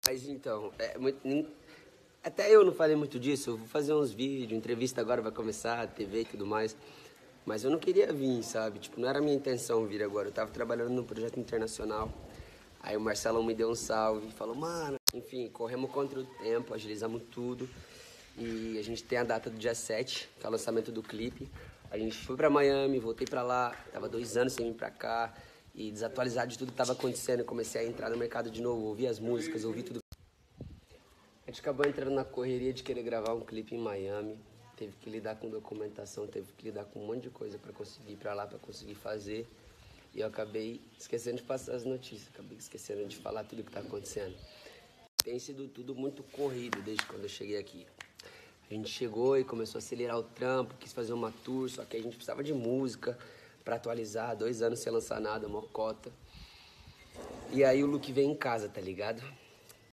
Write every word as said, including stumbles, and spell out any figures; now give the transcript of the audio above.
Mas então, é muito, nin- até eu não falei muito disso. Eu vou fazer uns vídeos, entrevista agora vai começar, T V e tudo mais. Mas eu não queria vir, sabe? Tipo, não era a minha intenção vir agora. Eu tava trabalhando num projeto internacional. Aí o Marcelão me deu um salve e falou, mano, enfim, corremos contra o tempo, agilizamos tudo. E a gente tem a data do dia sete, que é o lançamento do clipe. A gente foi pra Miami, voltei pra lá, tava dois anos sem vir pra cá. E desatualizado de tudo que tava acontecendo, eu comecei a entrar no mercado de novo, ouvir as músicas, ouvir tudo. A gente acabou entrando na correria de querer gravar um clipe em Miami. Teve que lidar com documentação, teve que lidar com um monte de coisa pra conseguir ir pra lá, pra conseguir fazer. E eu acabei esquecendo de passar as notícias, acabei esquecendo de falar tudo o que tá acontecendo. Tem sido tudo muito corrido desde quando eu cheguei aqui. A gente chegou e começou a acelerar o trampo, quis fazer uma tour, só que a gente precisava de música pra atualizar, dois anos sem lançar nada, mocota. E aí o Luke veio em casa, tá ligado?